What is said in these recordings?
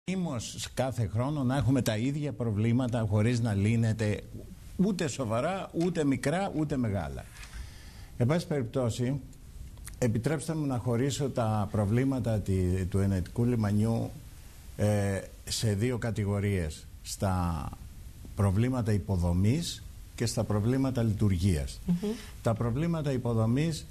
κάθε χρόνο να έχουμε τα ίδια προβλήματα χωρίς να λύνεται ούτε σοβαρά, ούτε μικρά, ούτε μεγάλα. Εν πάση περιπτώσει, επιτρέψτε μου να χωρίσω τα προβλήματα του ενετικού λιμανιού σε δύο κατηγορίες: στα προβλήματα υποδομής και στα προβλήματα λειτουργίας. Τα προβλήματα υποδομής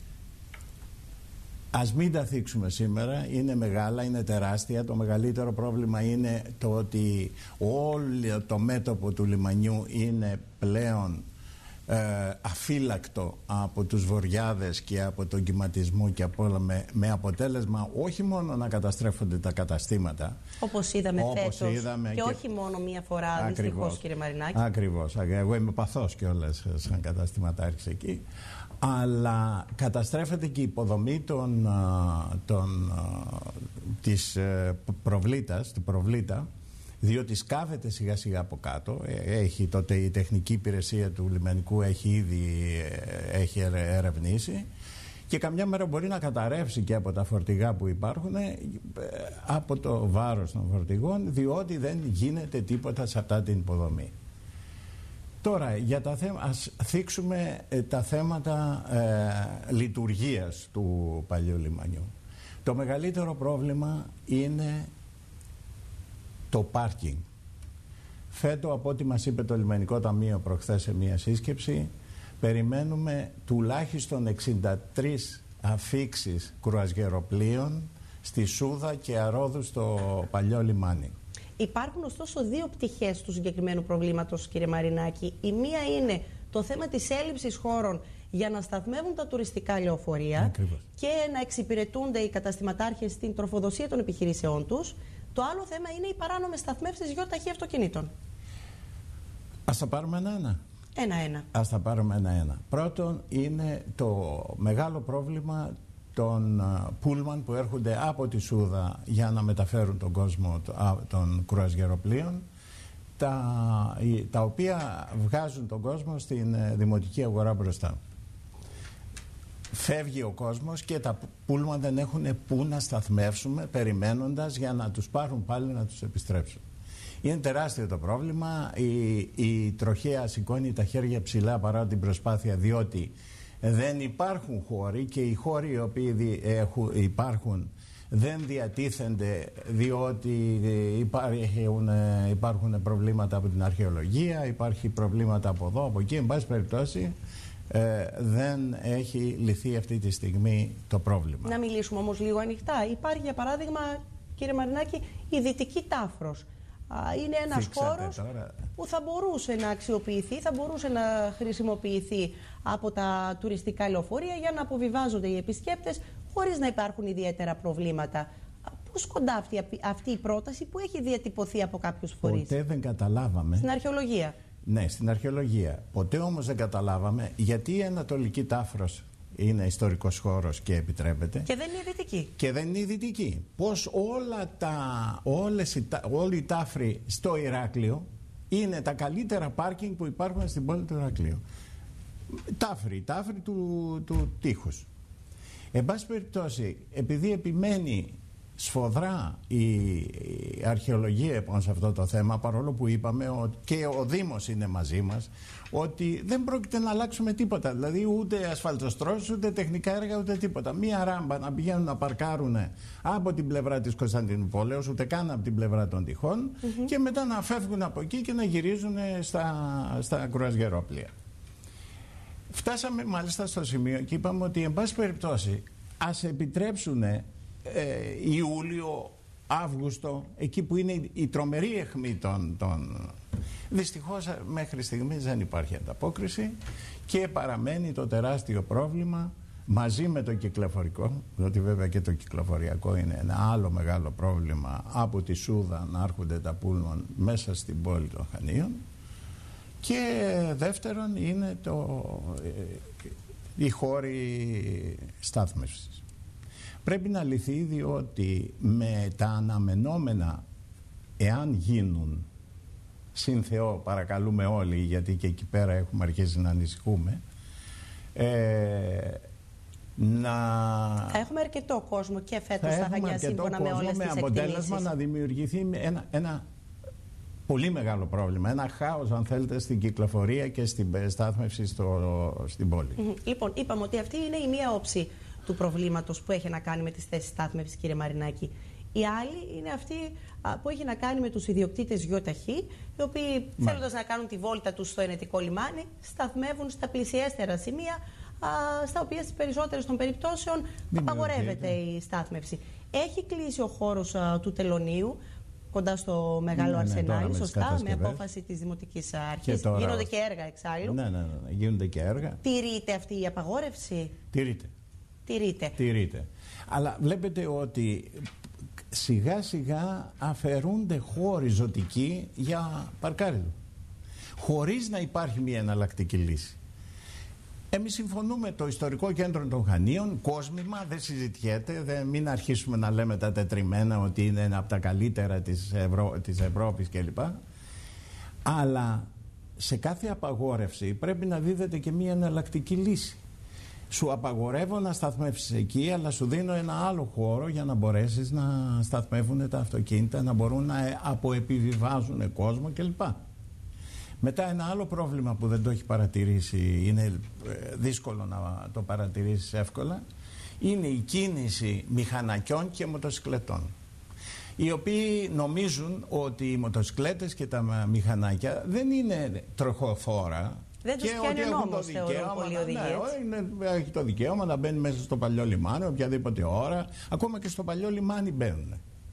ας μην τα θίξουμε σήμερα, είναι μεγάλα, είναι τεράστια. Το μεγαλύτερο πρόβλημα είναι το ότι όλο το μέτωπο του λιμανιού είναι πλέον αφύλακτο από τους βορειάδες και από τον κυματισμό και από όλα, με αποτέλεσμα όχι μόνο να καταστρέφονται τα καταστήματα, όπως είδαμε φέτος και όχι μόνο μία φορά, δυστυχώς, κύριε Μαρινάκη. Ακριβώς, εγώ είμαι παθός κιόλας σαν καταστηματάρχης εκεί, αλλά καταστρέφεται και η υποδομή της προβλήτας, του προβλήτα, διότι σκάβεται σιγά σιγά από κάτω. Τότε η τεχνική υπηρεσία του λιμενικού έχει ερευνήσει και καμιά μέρα μπορεί να καταρρεύσει και από τα φορτηγά που υπάρχουν, από το βάρος των φορτηγών, διότι δεν γίνεται τίποτα σε αυτά την υποδομή. Τώρα, ας θίξουμε τα θέματα λειτουργίας του παλιού λιμανιού. Το μεγαλύτερο πρόβλημα είναι το πάρκινγκ. Φέτο, από ό,τι μας είπε το Λιμενικό Ταμείο προχθές σε μία σύσκεψη, περιμένουμε τουλάχιστον 63 αφίξεις κρουαζιεροπλοίων στη Σούδα και Αρόδου στο παλιό λιμάνι. Υπάρχουν ωστόσο δύο πτυχές του συγκεκριμένου προβλήματος, κύριε Μαρινάκη. Η μία είναι το θέμα της έλλειψης χώρων για να σταθμεύουν τα τουριστικά λεωφορεία. Ακριβώς. Και να εξυπηρετούνται οι καταστηματάρχες στην τροφοδοσία των επιχειρήσεών τους. Το άλλο θέμα είναι οι παράνομες σταθμεύσεις γιοταχή αυτοκινήτων. Ας τα πάρουμε ένα-ένα. Ένα-ένα. Ας τα πάρουμε ένα-ένα. Πρώτον, είναι το μεγάλο πρόβλημα των πούλμαν που έρχονται από τη Σούδα για να μεταφέρουν τον κόσμο των κρουαζιεροπλοίων, τα οποία βγάζουν τον κόσμο στην δημοτική αγορά μπροστά. Φεύγει ο κόσμος και τα πούλμαν δεν έχουν πού να σταθμεύσουμε, περιμένοντας για να τους πάρουν πάλι να τους επιστρέψουν. Είναι τεράστιο το πρόβλημα. Η τροχέα σηκώνει τα χέρια ψηλά παρά την προσπάθεια, διότι δεν υπάρχουν χώροι και οι χώροι οι οποίοι υπάρχουν δεν διατίθενται, διότι υπάρχουν προβλήματα από την αρχαιολογία, υπάρχει προβλήματα από εδώ, από εκεί. Εν πάση περιπτώσει, δεν έχει λυθεί αυτή τη στιγμή το πρόβλημα. Να μιλήσουμε όμως λίγο ανοιχτά. Υπάρχει, για παράδειγμα, κύριε Μαρινάκη, η Δυτική Τάφρος. Είναι ένας χώρος που θα μπορούσε να αξιοποιηθεί, θα μπορούσε να χρησιμοποιηθεί από τα τουριστικά λεωφορεία για να αποβιβάζονται οι επισκέπτες χωρίς να υπάρχουν ιδιαίτερα προβλήματα. Πώς κοντάφτει αυτή η πρόταση που έχει διατυπωθεί από κάποιους φορείς? Ποτέ δεν καταλάβαμε. Στην αρχαιολογία. Ναι, στην αρχαιολογία. Ποτέ όμως δεν καταλάβαμε γιατί η Ανατολική Τάφρος είναι ιστορικός χώρος και επιτρέπεται. Και δεν είναι η Δυτική. Και δεν είναι η Δυτική. Πώς όλοι οι τάφροι στο Ηράκλειο είναι τα καλύτερα πάρκινγκ που υπάρχουν στην πόλη του Ηρακλείου. Τάφροι του τείχους. Εν πάση περιπτώσει, επειδή επιμένει σφοδρά η αρχαιολογία επάνω σε αυτό το θέμα, παρόλο που είπαμε ότι και ο Δήμος είναι μαζί μας, ότι δεν πρόκειται να αλλάξουμε τίποτα, δηλαδή ούτε ασφαλτοστρώσεις, ούτε τεχνικά έργα, ούτε τίποτα. Μία ράμπα να πηγαίνουν να παρκάρουν από την πλευρά της Κωνσταντινούπολεως, ούτε καν από την πλευρά των τυχών, και μετά να φεύγουν από εκεί και να γυρίζουν στα κρουαζιερόπλοια. Φτάσαμε μάλιστα στο σημείο και είπαμε ότι εν πάση περιπτώσει ας επιτρέψουν Ιούλιο, Αύγουστο, εκεί που είναι η τρομερή αιχμή των... Δυστυχώς μέχρι στιγμής δεν υπάρχει ανταπόκριση και παραμένει το τεράστιο πρόβλημα μαζί με το κυκλοφορικό, διότι βέβαια και το κυκλοφοριακό είναι ένα άλλο μεγάλο πρόβλημα, από τη Σούδα να έρχονται τα πούλμαν μέσα στην πόλη των Χανίων, και δεύτερον είναι οι χώροι στάθμευσης. Πρέπει να λυθεί, διότι με τα αναμενόμενα, εάν γίνουν, συν Θεό παρακαλούμε όλοι, γιατί και εκεί πέρα έχουμε αρχίσει να ανησυχούμε, Θα έχουμε αρκετό κόσμο και φέτος στα Χανιά, σύμφωνα με όλες τις εκτιμήσεις. Με αποτέλεσμα να δημιουργηθεί ένα πολύ μεγάλο πρόβλημα, ένα χάος αν θέλετε στην κυκλοφορία και στην στάθμευση στην πόλη. Λοιπόν, είπαμε ότι αυτή είναι η μία όψη του προβλήματος που έχει να κάνει με τις θέσεις στάθμευσης, κύριε Μαρινάκη. Η άλλη είναι αυτή που έχει να κάνει με τους ιδιοκτήτες γιοταχή, οι οποίοι θέλοντας να κάνουν τη βόλτα τους στο Ενετικό λιμάνι, σταθμεύουν στα πλησιέστερα σημεία, στα οποία στις περισσότερες των περιπτώσεων απαγορεύεται η στάθμευση. Έχει κλείσει ο χώρος του Τελωνείου, κοντά στο Μεγάλο Αρσενάλι, σωστά, με απόφαση της Δημοτικής Αρχής. Γίνονται και έργα εξάλλου. Ναι, γίνονται και έργα. Τηρείται αυτή η απαγόρευση? Τηρείται. Αλλά βλέπετε ότι σιγά σιγά αφαιρούνται χώροι ζωτικοί για παρκάρισμα, χωρίς να υπάρχει μια εναλλακτική λύση. Εμείς συμφωνούμε, το ιστορικό κέντρο των Χανίων, κόσμημα, δεν συζητιέται, μην αρχίσουμε να λέμε τα τετριμμένα ότι είναι ένα από τα καλύτερα της Ευρώπης κλπ. Αλλά σε κάθε απαγόρευση πρέπει να δίδεται και μια εναλλακτική λύση. Σου απαγορεύω να σταθμεύσεις εκεί, αλλά σου δίνω ένα άλλο χώρο για να μπορέσεις να σταθμεύουν τα αυτοκίνητα, να μπορούν να αποεπιβιβάζουν κόσμο κλπ. Μετά ένα άλλο πρόβλημα που δεν το έχει παρατηρήσει, είναι δύσκολο να το παρατηρήσεις εύκολα, είναι η κίνηση μηχανακιών και μοτοσυκλετών, οι οποίοι νομίζουν ότι οι μοτοσυκλέτες και τα μηχανάκια δεν είναι τροχοφόρα. Δεν τους πιάνει ο νόμος, θεωρούν πολλοί οδηγίες. Έχει το δικαίωμα να μπαίνει μέσα στο παλιό λιμάνι οποιαδήποτε ώρα, ακόμα και στο παλιό λιμάνι μπαίνουν.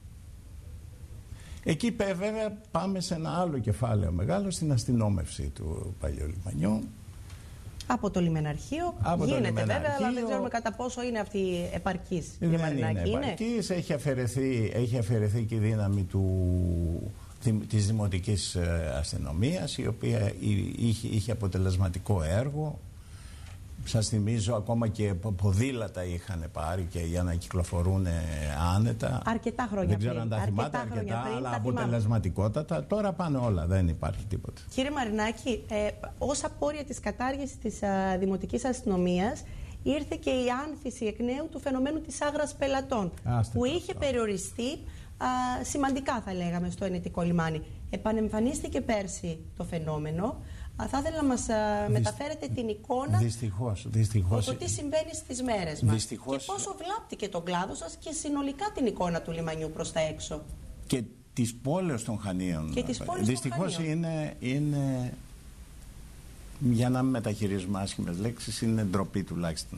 Εκεί βέβαια πάμε σε ένα άλλο κεφάλαιο μεγάλο, στην αστυνόμευση του παλιού λιμανιού. Από το λιμεναρχείο γίνεται βέβαια, αλλά δεν ξέρουμε κατά πόσο είναι αυτή επαρκής. Δεν είναι επαρκής, έχει αφαιρεθεί και η δύναμη της Δημοτικής Αστυνομίας, η οποία είχε αποτελεσματικό έργο. Σας θυμίζω, ακόμα και ποδήλατα είχαν πάρει και για να κυκλοφορούν άνετα. Αρκετά χρόνια πριν. Δεν ξέρω αν τα θυμάται αρκετά, αλλά αποτελεσματικότατα. Τώρα πάνε όλα, δεν υπάρχει τίποτα. Κύριε Μαρινάκη, ως απόρρια της κατάργησης της Δημοτικής Αστυνομίας ήρθε και η άνθηση εκ νέου του φαινομένου της άγρας πελατών, που είχε περιοριστεί σημαντικά, θα λέγαμε, στο Ενετικό λιμάνι. Επανεμφανίστηκε πέρσι το φαινόμενο. Θα ήθελα να μας μεταφέρετε την εικόνα, δυστυχώς, το τι συμβαίνει στις μέρες μας και πόσο βλάπτει και τον κλάδο σας και συνολικά την εικόνα του λιμανιού προς τα έξω. Και της πόλεως των Χανίων. Δυστυχώς είναι, για να μην μεταχειρίζουμε άσχημες λέξεις, είναι ντροπή τουλάχιστον.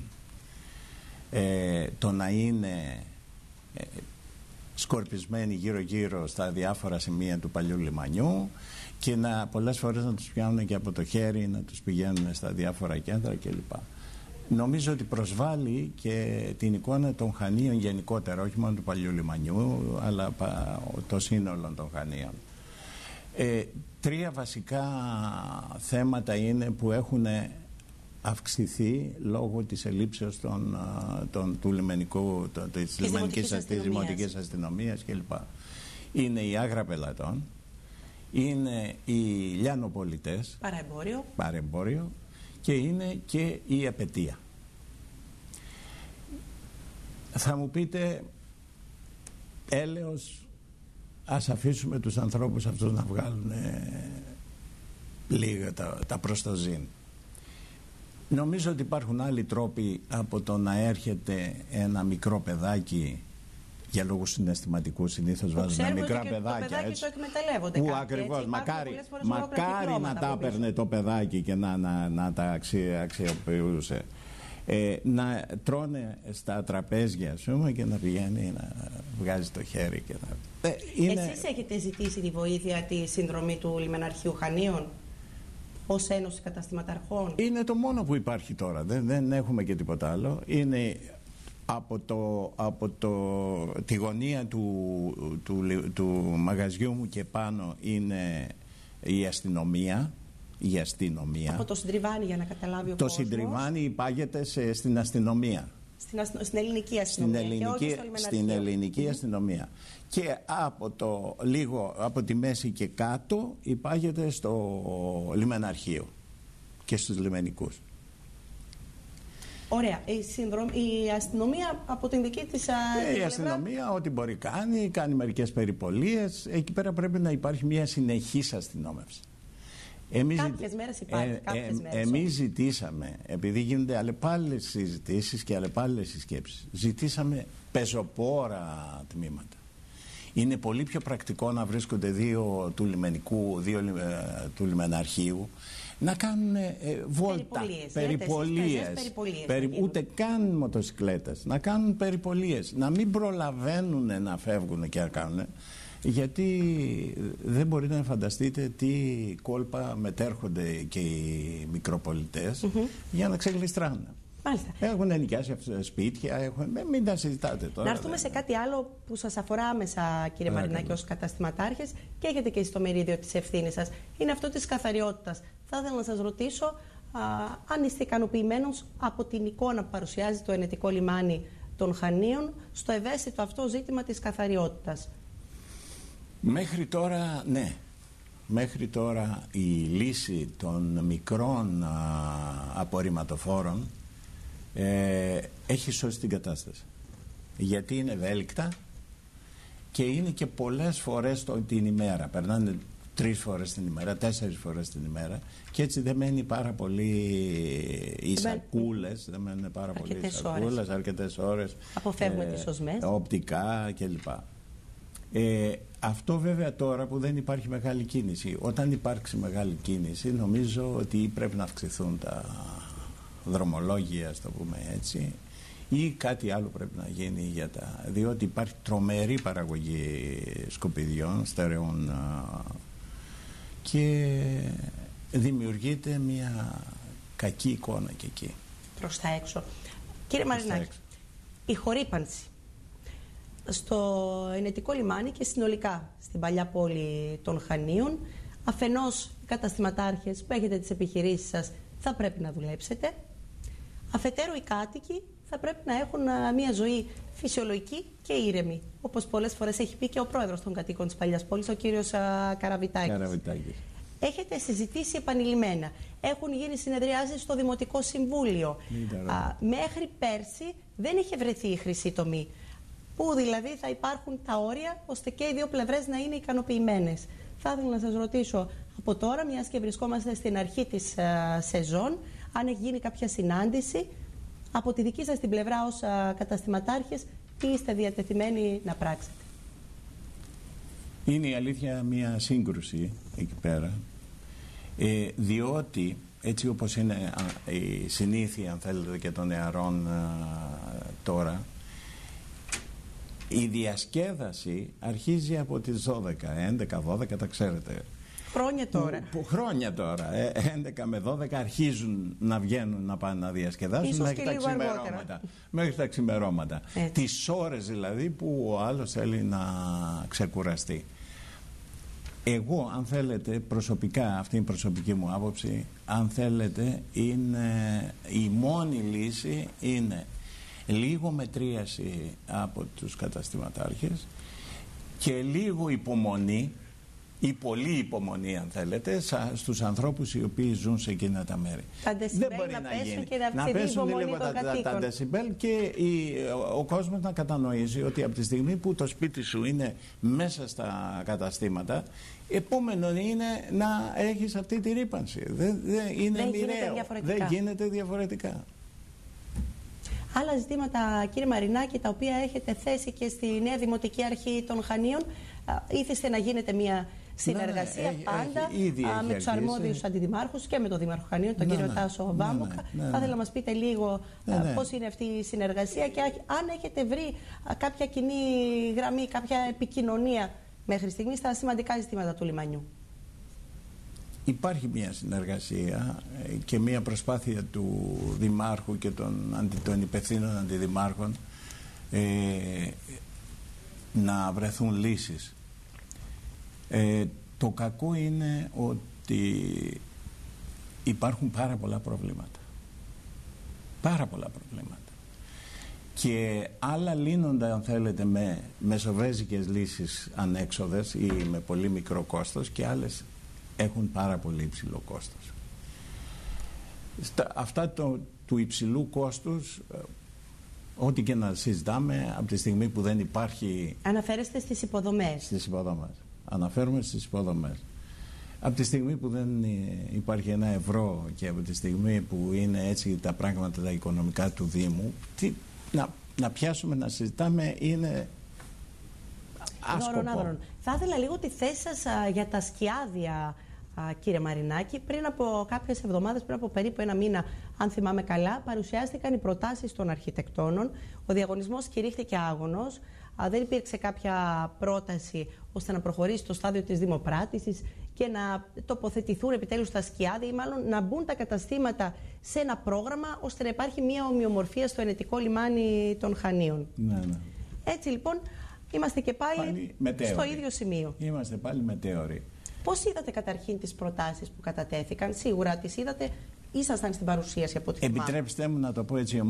Το να είναι σκορπισμένοι γύρω-γύρω στα διάφορα σημεία του παλιού λιμανιού και πολλές φορές να τους πιάνουν και από το χέρι, να τους πηγαίνουν στα διάφορα κέντρα κλπ. Νομίζω ότι προσβάλλει και την εικόνα των Χανίων γενικότερα, όχι μόνο του παλιού λιμανιού, αλλά το σύνολο των Χανίων. Τρία βασικά θέματα είναι που έχουν αυξηθεί λόγω της ελλείψεως του λιμενικού, της Δημοτικής Αστυνομίας κλπ. Είναι η άγρα πελατών, είναι οι λιανοπολιτές, παρεμπόριο, και είναι και η απαιτία. Θα μου πείτε, έλεος, ας αφήσουμε τους ανθρώπους αυτούς να βγάλουν λίγα τα προστοζήν. Νομίζω ότι υπάρχουν άλλοι τρόποι από το να έρχεται ένα μικρό παιδάκι, για λόγους συναισθηματικούς συνήθως βάζουν μικρά παιδάκια, έτσι, το εκμεταλλεύονται κάποιοι, ακριβώς, μακάρι να τα έπαιρνε το παιδάκι και να τα αξιοποιούσε. Να τρώνε στα τραπέζια και να πηγαίνει να βγάζει το χέρι και Εσείς έχετε ζητήσει τη βοήθεια, τη συνδρομή του Λιμεναρχείου Χανίων ως Ένωση Καταστηματαρχών? Είναι το μόνο που υπάρχει τώρα, δεν έχουμε και τίποτα άλλο. Είναι από τη γωνία του μαγαζιού μου και πάνω είναι η αστυνομία. Από το Συντριβάνι, για να καταλάβει ο κόσμος. Το Συντριβάνι υπάγεται στην αστυνομία. Στην ελληνική αστυνομία. Στην ελληνική αστυνομία. Και από τη μέση και κάτω υπάγεται στο λιμεναρχείο και στους λιμενικούς. Ωραία. Η αστυνομία από την δική της η αστυνομία ό,τι μπορεί κάνει μερικές περιπολίες. Εκεί πέρα πρέπει να υπάρχει μια συνεχής αστυνόμευση. Κάποιες μέρες υπάρχει, εμείς ζητήσαμε, επειδή γίνονται αλλεπάλληλες συζητήσεις και αλλεπάλληλες συσκέψεις, ζητήσαμε πεζοπόρα τμήματα. Είναι πολύ πιο πρακτικό να βρίσκονται δύο του λιμενικού, δύο του λιμεναρχείου, να κάνουν βόλτα, περιπολίες, ούτε καν μοτοσυκλέτες, να κάνουν περιπολίες, να μην προλαβαίνουν να φεύγουν και να κάνουν, γιατί δεν μπορείτε να φανταστείτε τι κόλπα μετέρχονται και οι μικροπολιτές για να ξεγλιστράνουν. Μάλιστα. Έχουν ενοικιάσει σπίτια, μην τα συζητάτε τώρα. Να έρθουμε σε κάτι άλλο που σας αφορά άμεσα, κύριε Μαρινάκη, ως καταστηματάρχες, και έχετε και στο μερίδιο της ευθύνης σας. Είναι αυτό της καθαριότητας. Θα ήθελα να σας ρωτήσω αν είστε ικανοποιημένος από την εικόνα που παρουσιάζει το ενετικό λιμάνι των Χανίων στο ευαίσθητο αυτό ζήτημα της καθαριότητας. Μέχρι τώρα, ναι. Μέχρι τώρα η λύση των μικρών απορριμματοφόρων έχει σώσει την κατάσταση. Γιατί είναι ευέλικτα και είναι και πολλές φορές την ημέρα. Περνάνε 3 φορές την ημέρα, 4 φορές την ημέρα, και έτσι δεν μένει πάρα πολύ οι σακούλες, δεν μένουν πάρα πολύ οι σακούλες, αρκετές ώρες. Αποφεύγουμε τις οσμές. Οπτικά κλπ. Αυτό βέβαια τώρα που δεν υπάρχει μεγάλη κίνηση. Όταν υπάρξει μεγάλη κίνηση, νομίζω ότι πρέπει να αυξηθούν τα δρομολόγια, ας το πούμε έτσι, ή κάτι άλλο πρέπει να γίνει διότι υπάρχει τρομερή παραγωγή σκουπιδιών, στερεών, και δημιουργείται μια κακή εικόνα και εκεί. Προς τα έξω. Κύριε Μαρινάκη, η χορύπανση στο ενετικό λιμάνι και συνολικά στην παλιά πόλη των Χανίων, αφενός οι καταστηματάρχες που έχετε τις επιχειρήσεις σας θα πρέπει να δουλέψετε, αφετέρου οι κάτοικοι θα πρέπει να έχουν μια ζωή φυσιολογική και ήρεμη, όπως πολλές φορές έχει πει και ο πρόεδρος των κατοίκων της παλιάς πόλης, ο κύριος Καραβιτάκης. Έχετε συζητήσει επανειλημμένα. Έχουν γίνει συνεδριάσεις στο Δημοτικό Συμβούλιο. Μέχρι πέρσι δεν είχε βρεθεί η χρυσή τομή. Πού δηλαδή θα υπάρχουν τα όρια ώστε και οι δύο πλευρές να είναι ικανοποιημένες. Θα ήθελα να σας ρωτήσω από τώρα, μιας και βρισκόμαστε στην αρχή της σεζόν, αν έχει γίνει κάποια συνάντηση από τη δική σας την πλευρά ως καταστηματάρχες, τι είστε διατεθειμένοι να πράξετε. Είναι η αλήθεια μια σύγκρουση εκεί πέρα, διότι έτσι όπως είναι η συνήθεια, αν θέλετε, και των νεαρών τώρα, η διασκέδαση αρχίζει από τις 12, 11, 12, τα ξέρετε. Χρόνια τώρα. Χρόνια τώρα. 11 με 12 αρχίζουν να βγαίνουν να πάνε να διασκεδάσουν μέχρι τα ξημερώματα. Τις ώρες δηλαδή που ο άλλος θέλει να ξεκουραστεί. Εγώ, αν θέλετε, προσωπικά, αυτή είναι η προσωπική μου άποψη, αν θέλετε, είναι η μόνη λύση είναι λίγο μετρίαση από τους καταστηματάρχες και λίγο υπομονή ή πολλή υπομονή, αν θέλετε, στους ανθρώπους οι οποίοι ζουν σε εκείνα τα μέρη. Τα δεσιμπέλ να πέσουν και να αυξηθεί η υπομονή των κατοίκων. Τα δεσιμπέλ και ο κόσμος να κατανοήσει ότι από τη στιγμή που το σπίτι σου είναι μέσα στα καταστήματα, επόμενο είναι να έχεις αυτή τη ρύπανση. Είναι μοιραίο. Δεν γίνεται διαφορετικά. Άλλα ζητήματα, κύριε Μαρινάκη, τα οποία έχετε θέσει και στη νέα Δημοτική Αρχή των Χανίων, ήθεστε να γίνεται μια συνεργασία πάντα με τους αρμόδιους αντιδημάρχους και με τον Δήμαρχο Χανίων, τον κύριο Τάσο Βάμβοκα. Θα ήθελα να μας πείτε λίγο πώς είναι αυτή η συνεργασία και αν έχετε βρει κάποια κοινή γραμμή, κάποια επικοινωνία μέχρι στιγμής στα σημαντικά ζητήματα του λιμανιού. Υπάρχει μια συνεργασία και μια προσπάθεια του Δημάρχου και των υπευθύνων αντιδημάρχων να βρεθούν λύσεις. Το κακό είναι ότι υπάρχουν πάρα πολλά προβλήματα. Πάρα πολλά προβλήματα. Και άλλα λύνονται, αν θέλετε, με μεσοβέζικες λύσεις ανέξοδες ή με πολύ μικρό κόστος, και άλλες έχουν πάρα πολύ υψηλό κόστος. Αυτά του υψηλού κόστους, ό,τι και να συζητάμε, από τη στιγμή που δεν υπάρχει... Αναφέρεστε στις υποδομές. Στις υποδομές. Αναφέρουμε στις υποδομές. Από τη στιγμή που δεν υπάρχει ένα ευρώ και από τη στιγμή που είναι έτσι τα πράγματα τα οικονομικά του Δήμου, να πιάσουμε να συζητάμε είναι άσκοπο. Θα ήθελα λίγο τη θέση σας για τα σκιάδια, κύριε Μαρινάκη. Πριν από κάποιες εβδομάδες, πριν από περίπου ένα μήνα, αν θυμάμαι καλά, παρουσιάστηκαν οι προτάσεις των αρχιτεκτόνων. Ο διαγωνισμός κηρύχθηκε άγωνος. Δεν υπήρξε κάποια πρόταση ώστε να προχωρήσει στο στάδιο της δημοπράτησης και να τοποθετηθούν επιτέλους τα σκιάδια ή μάλλον να μπουν τα καταστήματα σε ένα πρόγραμμα ώστε να υπάρχει μια ομοιομορφία στο ενετικό λιμάνι των Χανίων. Ναι. Έτσι λοιπόν είμαστε και πάλι στο ίδιο σημείο. Είμαστε πάλι μετέωροι. Πώς είδατε καταρχήν τις προτάσεις που κατατέθηκαν? Σίγουρα τις είδατε, ήσασταν στην παρουσίαση από ό,τι θυμάμαι. Επιτρέψτε μου να το πω έτσι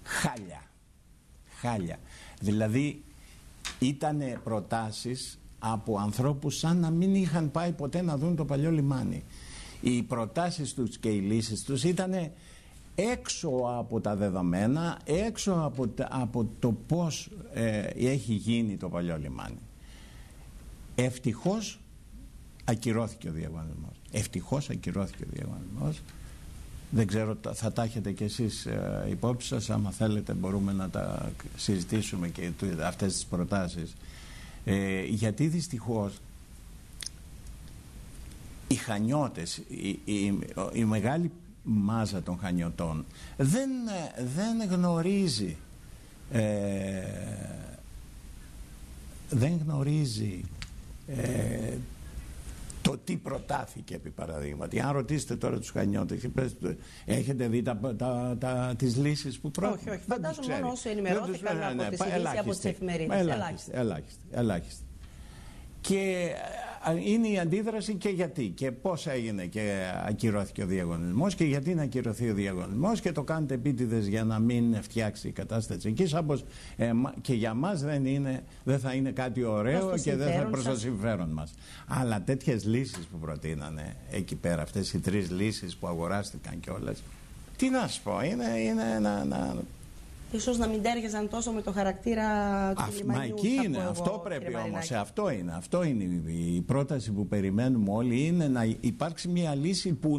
χάλια. Δηλαδή ήταν προτάσεις από ανθρώπους σαν να μην είχαν πάει ποτέ να δουν το παλιό λιμάνι. Οι προτάσεις τους και οι λύσεις τους ήταν έξω από τα δεδομένα, έξω από το πώς έχει γίνει το παλιό λιμάνι. Ευτυχώς ακυρώθηκε ο διαγωνισμός. Δεν ξέρω, θα τα έχετε κι εσείς υπόψη σας. Άμα θέλετε μπορούμε να τα συζητήσουμε και αυτές τις προτάσεις. Γιατί δυστυχώς οι χανιώτες, η μεγάλη μάζα των χανιωτών δεν γνωρίζει το τι προτάθηκε, επί παραδείγματι. Αν ρωτήσετε τώρα τους χανιώτες, έχετε δει τις λύσεις που πρότεινε? Όχι. Φαντάζομαι μόνο όσοι ενημερώθηκαν από τις ειδήσεις από τις εφημερίδες. Ελάχιστη. Και είναι η αντίδραση και γιατί και πώς έγινε και ακυρώθηκε ο διαγωνισμός και γιατί να ακυρωθεί ο διαγωνισμός και το κάνετε επίτηδες για να μην φτιάξει η κατάσταση εκεί, όπως και για μας δεν θα είναι κάτι ωραίο και δεν θα προς το συμφέρον μας. Αλλά τέτοιες λύσεις που προτείνανε εκεί πέρα, αυτές οι 3 λύσεις που αγοράστηκαν κιόλας, τι να σου πω, είναι ίσως να μην τέριαζαν τόσο με το χαρακτήρα του λιμανιού. Μα εκεί είναι, αυτό πρέπει όμως, αυτό είναι η πρόταση που περιμένουμε όλοι, είναι να υπάρξει μια λύση που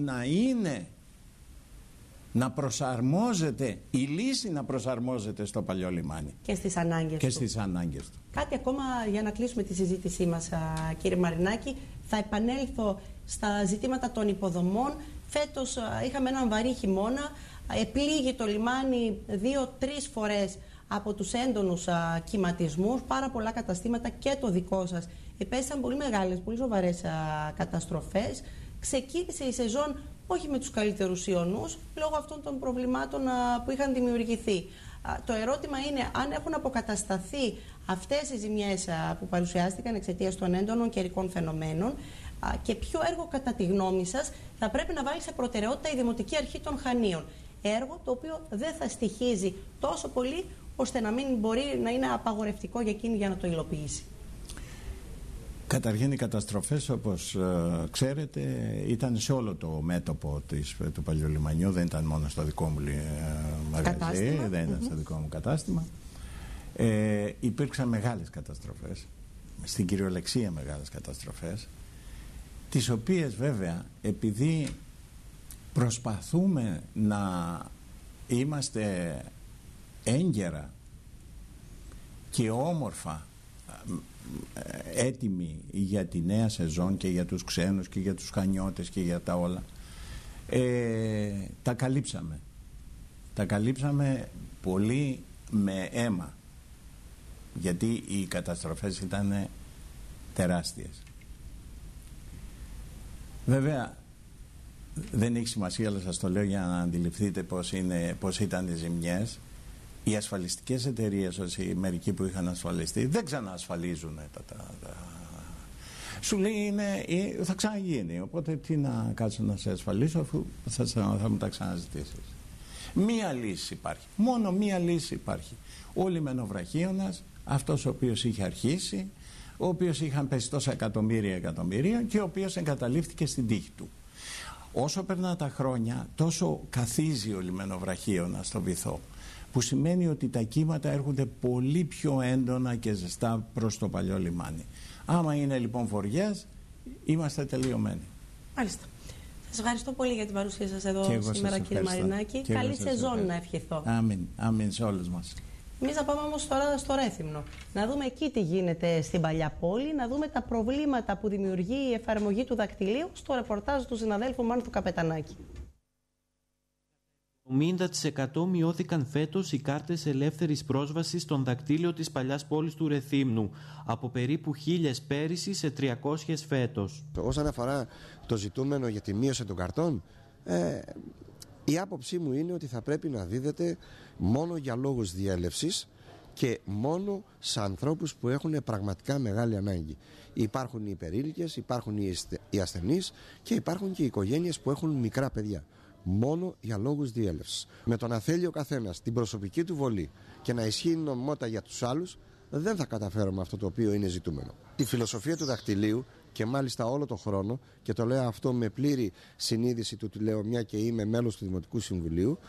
να προσαρμόζεται, η λύση να προσαρμόζεται στο παλιό λιμάνι. Και στις ανάγκες του. Κάτι ακόμα για να κλείσουμε τη συζήτησή μας, κύριε Μαρινάκη. Θα επανέλθω στα ζητήματα των υποδομών. Φέτος είχαμε έναν βαρύ χειμώνα. Επλήγει το λιμάνι 2-3 φορές από τους έντονους κυματισμούς. Πάρα πολλά καταστήματα και το δικό σας επέστησαν πολύ μεγάλες, πολύ σοβαρές καταστροφές. Ξεκίνησε η σεζόν όχι με τους καλύτερους ιονούς λόγω αυτών των προβλημάτων που είχαν δημιουργηθεί. Το ερώτημα είναι αν έχουν αποκατασταθεί αυτές οι ζημιές που παρουσιάστηκαν εξαιτίας των έντονων καιρικών φαινομένων και ποιο έργο κατά τη γνώμη σας θα πρέπει να βάλει σε προτεραιότητα η Δημοτική Αρχή των Χανίων. Έργο το οποίο δεν θα στοιχίζει τόσο πολύ ώστε να μην μπορεί να είναι απαγορευτικό για εκείνη για να το υλοποιήσει. Καταρχήν οι καταστροφές, όπως ξέρετε, ήταν σε όλο το μέτωπο του παλιού λιμανιού, δεν ήταν μόνο στο δικό μου μαγαζί, δεν ήταν στο δικό μου κατάστημα. Υπήρξαν μεγάλες καταστροφές, στην κυριολεξία μεγάλες καταστροφές, τις οποίες βέβαια επειδή προσπαθούμε να είμαστε έγκαιρα και όμορφα έτοιμοι για τη νέα σεζόν και για τους ξένους και για τους χανιώτες και για τα όλα, τα καλύψαμε πολύ με αίμα, γιατί οι καταστροφές ήταν τεράστιες. Βέβαια δεν έχει σημασία, αλλά σας το λέω για να αντιληφθείτε πώς ήταν οι ζημιές. Οι ασφαλιστικές εταιρείες, όσοι μερικοί που είχαν ασφαλιστεί, δεν ξαναασφαλίζουν σου λέει θα ξαναγίνει, οπότε τι να κάτσω να σε ασφαλίσω αφού θα μου τα ξαναζητήσεις. Μία λύση υπάρχει, μόνο μία λύση υπάρχει. Ο λιμενοβραχίωνας, αυτός ο οποίος είχε αρχίσει, ο οποίος είχαν πέσει τόσα εκατομμύρια και ο οποίος εγκαταλείφθηκε στην τύχη του. όσο περνά τα χρόνια, τόσο καθίζει ο λιμενοβραχίωνας στο βυθό, που σημαίνει ότι τα κύματα έρχονται πολύ πιο έντονα και ζεστά προς το παλιό λιμάνι. Άμα είναι λοιπόν φοριάς, είμαστε τελειωμένοι. Μάλιστα. Σας ευχαριστώ πολύ για την παρουσία σας εδώ σήμερα, κύριε Μαρινάκη. Καλή σεζόν να ευχηθώ. Αμήν σε όλους μας. Εμείς θα πάμε όμως τώρα στο Ρέθυμνο. Να δούμε εκεί τι γίνεται στην παλιά πόλη, να δούμε τα προβλήματα που δημιουργεί η εφαρμογή του δακτυλίου στο ρεπορτάζ του συναδέλφου Μάνθου Καπετανάκη. 70% μειώθηκαν φέτος οι κάρτες ελεύθερης πρόσβασης στον δακτύλιο της παλιάς πόλης του Ρεθύμνου, από περίπου 1.000 πέρυσι σε 300 φέτος. Όσον αφορά το ζητούμενο για τη μείωση των καρτών, η άποψή μου είναι ότι θα πρέπει να δίδεται μόνο για λόγους διέλευσης και μόνο σε ανθρώπους που έχουν πραγματικά μεγάλη ανάγκη. Υπάρχουν οι υπερήλικες, υπάρχουν οι ασθενείς και υπάρχουν και οι οικογένειες που έχουν μικρά παιδιά. Μόνο για λόγους διέλευσης. Με το να θέλει ο καθένας την προσωπική του βολή και να ισχύει η νομιμότητα για τους άλλους, δεν θα καταφέρουμε αυτό το οποίο είναι ζητούμενο. Η φιλοσοφία του δακτυλίου, και μάλιστα όλο το χρόνο, και το λέω αυτό με πλήρη συνείδηση του τι λέω, μια και είμαι μέλος του Δημοτικού Συμβουλίου,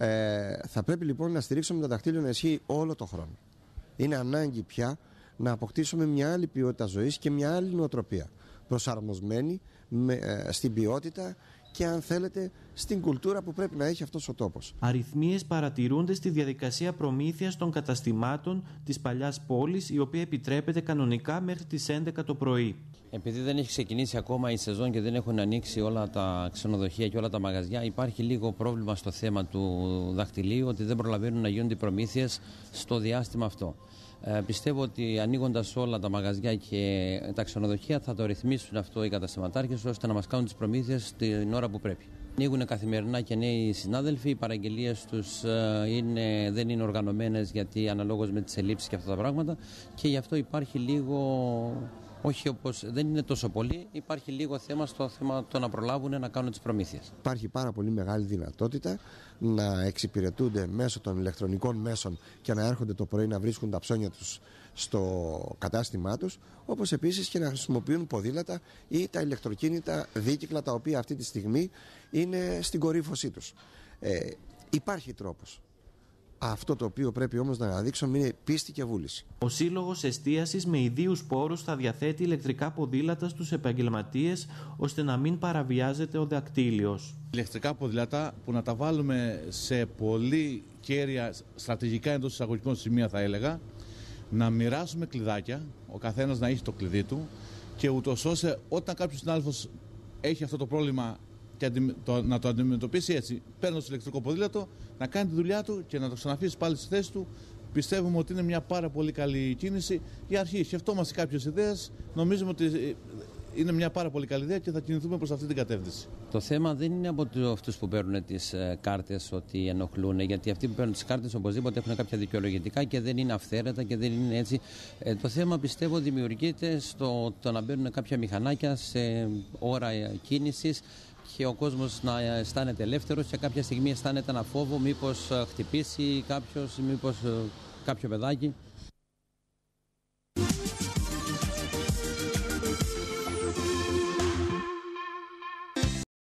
θα πρέπει λοιπόν να στηρίξουμε το δακτύλιο να ισχύει όλο το χρόνο. Είναι ανάγκη πια να αποκτήσουμε μια άλλη ποιότητα ζωής και μια άλλη νοοτροπία, προσαρμοσμένη στην ποιότητα και, αν θέλετε, στην κουλτούρα που πρέπει να έχει αυτός ο τόπος. Αριθμίες παρατηρούνται στη διαδικασία προμήθειας των καταστημάτων της παλιάς πόλης, η οποία επιτρέπεται κανονικά μέχρι τις 11 το πρωί. Επειδή δεν έχει ξεκινήσει ακόμα η σεζόν και δεν έχουν ανοίξει όλα τα ξενοδοχεία και όλα τα μαγαζιά, υπάρχει λίγο πρόβλημα στο θέμα του δακτυλίου, ότι δεν προλαβαίνουν να γίνονται οι προμήθειες στο διάστημα αυτό. Πιστεύω ότι ανοίγοντας όλα τα μαγαζιά και τα ξενοδοχεία θα το ρυθμίσουν αυτό οι καταστηματάρχες, ώστε να μας κάνουν τις προμήθειες την ώρα που πρέπει. Ανοίγουν καθημερινά και νέοι συνάδελφοι, οι παραγγελίες τους δεν είναι οργανωμένες, γιατί αναλόγως με τις ελλείψεις και αυτά τα πράγματα, και γι' αυτό υπάρχει λίγο, όχι όπως δεν είναι τόσο πολύ, υπάρχει λίγο θέμα στο θέμα το να προλάβουν να κάνουν τις προμήθειες. Υπάρχει πάρα πολύ μεγάλη δυνατότητα να εξυπηρετούνται μέσω των ηλεκτρονικών μέσων και να έρχονται το πρωί να βρίσκουν τα ψώνια τους στο κατάστημά τους, όπως επίσης και να χρησιμοποιούν ποδήλατα ή τα ηλεκτροκίνητα δίκυκλα, τα οποία αυτή τη στιγμή είναι στην κορύφωσή τους. Υπάρχει τρόπος. Αυτό το οποίο πρέπει όμως να αναδείξουμε είναι πίστη και βούληση. Ο Σύλλογος Εστίασης με ιδίους πόρους θα διαθέτει ηλεκτρικά ποδήλατα στους επαγγελματίες, ώστε να μην παραβιάζεται ο δακτύλιος. Ηλεκτρικά ποδήλατα που να τα βάλουμε σε πολύ κέρια στρατηγικά εντός εισαγωγικών σημεία, θα έλεγα, να μοιράσουμε κλειδάκια, ο καθένας να έχει το κλειδί του, και ούτως ώστε όταν κάποιος συνάδελφος έχει αυτό το πρόβλημα και να το αντιμετωπίσει έτσι, παίρνοντας το ηλεκτρικό ποδήλατο, να κάνει τη δουλειά του και να το ξαναφήσει πάλι στη θέση του, πιστεύουμε ότι είναι μια πάρα πολύ καλή κίνηση. Για αρχή σκεφτόμαστε κάποιες ιδέες, νομίζουμε ότι είναι μια πάρα πολύ καλή ιδέα και θα κινηθούμε προς αυτή την κατεύθυνση. Το θέμα δεν είναι από αυτούς που παίρνουν τις κάρτες ότι ενοχλούν, γιατί αυτοί που παίρνουν τις κάρτες οπωσδήποτε έχουν κάποια δικαιολογητικά και δεν είναι αυθαίρετα και δεν είναι έτσι. Το θέμα, πιστεύω, δημιουργείται στο το να μπαίνουν κάποια μηχανάκια σε ώρα κίνησης και ο κόσμος να αισθάνεται ελεύθερος και κάποια στιγμή αισθάνεται ένα φόβο μήπως χτυπήσει κάποιος, μήπως κάποιο παιδάκι.